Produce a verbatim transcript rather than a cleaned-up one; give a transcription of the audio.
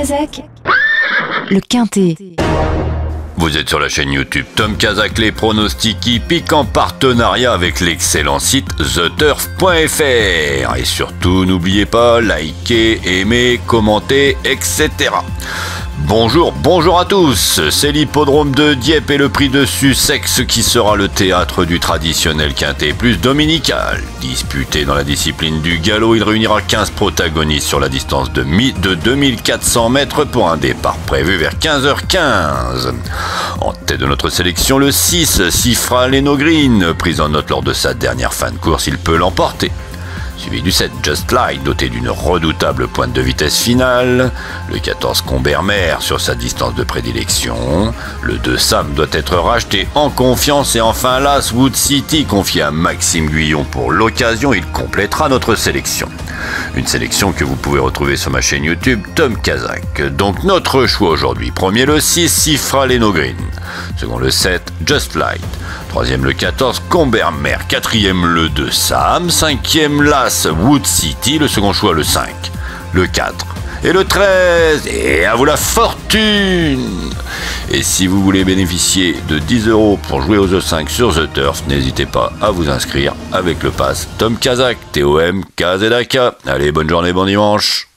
Kazakh, le Quintet. Vous êtes sur la chaîne YouTube Tom Kazakh, les pronostics hippiques en partenariat avec l'excellent site the turf point f r. Et surtout, n'oubliez pas, likez, aimez, commentez, et cetera. Bonjour, bonjour à tous, c'est l'hippodrome de Dieppe et le prix de Sussex qui sera le théâtre du traditionnel Quintet plus dominical. Disputé dans la discipline du galop, il réunira quinze protagonistes sur la distance de, de deux mille quatre cents mètres pour un départ prévu vers quinze heures quinze. En tête de notre sélection, le six, Sifra Leno Green, prise en note lors de sa dernière fin de course, il peut l'emporter. Suivi du sept, Just Light, doté d'une redoutable pointe de vitesse finale. Le quatorze, Combermère, sur sa distance de prédilection. Le deux, Sam, doit être racheté en confiance. Et enfin, l'As, Wood City, confié à Maxime Guyon pour l'occasion. Il complétera notre sélection. Une sélection que vous pouvez retrouver sur ma chaîne YouTube Tom Kazakh. Donc notre choix aujourd'hui. Premier, le six, Sifra Leno Green. Second, le sept, Just Light. Troisième, le quatorze, Combermère. Quatrième, le deux, Sam. Cinquième, l'As, Wood City. Le second choix, le cinq. Le quatre. Et le treize. Et à vous la fortune. Et si vous voulez bénéficier de dix euros pour jouer aux E cinq sur The Turf, n'hésitez pas à vous inscrire avec le pass Tom Kazakh, T O M K Z A K. Allez, bonne journée, bon dimanche.